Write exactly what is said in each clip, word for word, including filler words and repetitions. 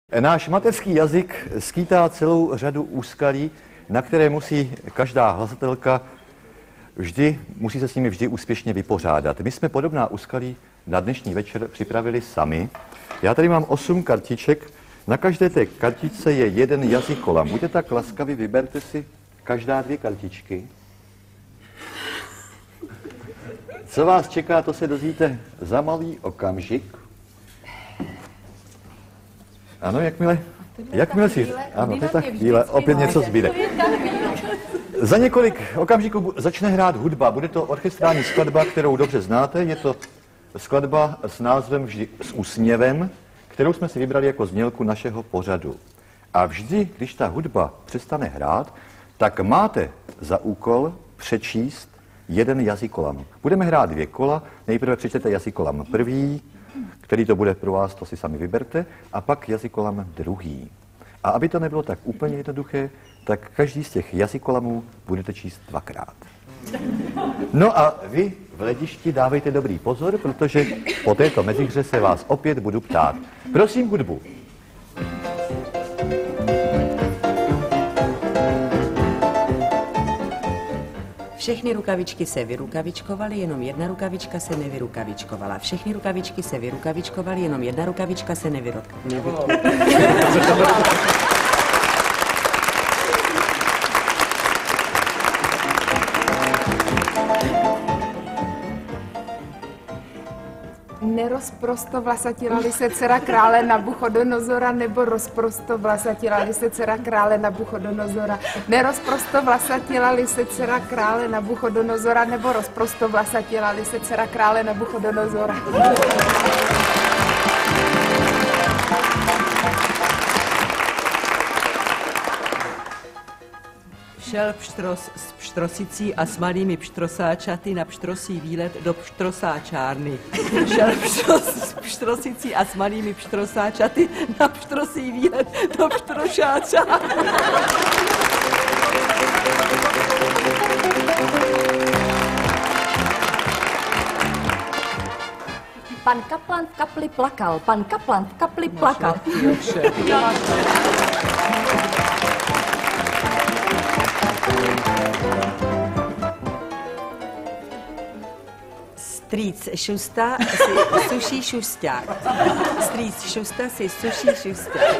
Náš mateřský jazyk skýtá celou řadu úskalí, na které musí každá hlasatelka vždy, musí se s nimi vždy úspěšně vypořádat. My jsme podobná úskalí na dnešní večer připravili sami. Já tady mám osm kartiček, na každé té kartičce je jeden jazykolam. Buďte tak laskaví, vyberte si každá dvě kartičky. Co vás čeká, to se dozvíte za malý okamžik. Ano, jakmile, jakmile si... Ano, to je ta chvíle, opět něco zbyde. Za několik okamžiků začne hrát hudba. Bude to orchestrální skladba, kterou dobře znáte. Je to skladba s názvem Vždy s úsměvem, kterou jsme si vybrali jako znělku našeho pořadu. A vždy, když ta hudba přestane hrát, tak máte za úkol přečíst jeden jazykolam. Budeme hrát dvě kola. Nejprve přečtete jazykolam první, který to bude pro vás, to si sami vyberte, a pak jazykolam druhý. A aby to nebylo tak úplně jednoduché, tak každý z těch jazykolamů budete číst dvakrát. No a vy v hledišti dávejte dobrý pozor, protože po této mezihře se vás opět budu ptát. Prosím hudbu. Všechny rukavičky se vyrukavičkovaly, jenom jedna rukavička se nevyrukavičkovala. Všechny rukavičky se vyrukavičkovaly, jenom jedna rukavička se nevyrukavičkovala. Nerozprostovlasatila-li se dcera krále Nabuchodonozora, nebo rozprostovlasatila-li se dcera krále Nabuchodonozora. Nerozprostovlasatila-li se dcera krále Nabuchodonozora, nebo rozprostovlasatila-li se dcera krále Nabuchodonozora. Šel pštros s pštrosicí a s malými pštrosáčaty na pštrosí výlet do pštrosáčárny. Šel pštros s pštrosicí a s malými pštrosáčaty na pštrosí výlet do pštrosáčárny. Pan Kaplan v kapli plakal, pan Kaplan v kapli plakal. Strýc Šusta si suší šusták. Strýc Šusta si suší šusták.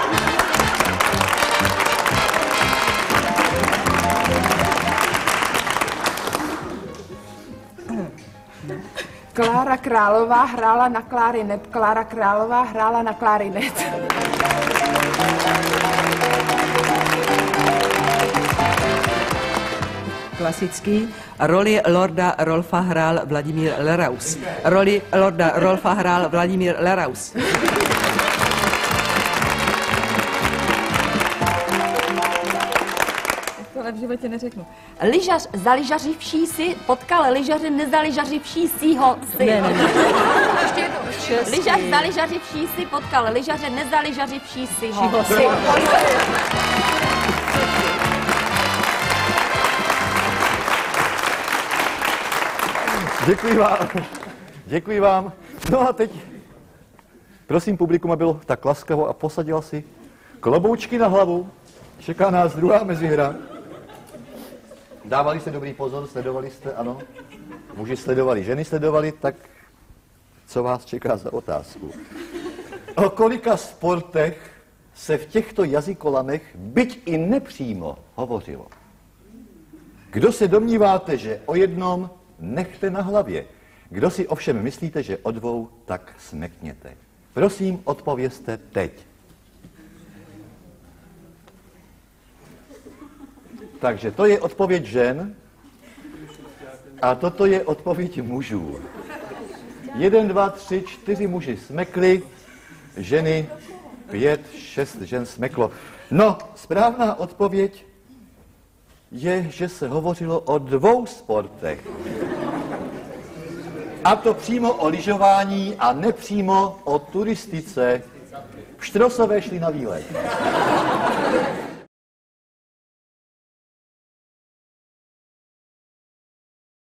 Klára Králová hrála na klarinet, Klára Králová hrála na klarinet. Klasický. Roli lorda Rolfa hrál Vladimír Leraus. Roli lorda Rolfa hrál Vladimír Leraus. Tohle v životě neřeknu. Lyžař zaližařivší si potkal lyžaře nezaližařivší sího si. Ne, ne, ne. Ještě jednou. Lyžař zaližařivší si potkal lyžaře nezaližařivší sího si. Děkuji vám. Děkuji vám. No a teď, prosím publikum, aby bylo tak laskavo a posadila si kloboučky na hlavu. Čeká nás druhá mezihra. Dávali jste dobrý pozor, sledovali jste, ano? Muži sledovali, ženy sledovali, tak co vás čeká za otázku? O kolika sportech se v těchto jazykolamech, byť i nepřímo, hovořilo? Kdo se domníváte, že o jednom, nechte na hlavě. Kdo si ovšem myslíte, že o dvou, tak smekněte. Prosím, odpovězte teď. Takže to je odpověď žen a toto je odpověď mužů. Jeden, dva, tři, čtyři muži smekli, ženy pět, šest žen smeklo. No, správná odpověď je, že se hovořilo o dvou sportech. A to přímo o lyžování a nepřímo o turistice. Pštrosové šli na výlet.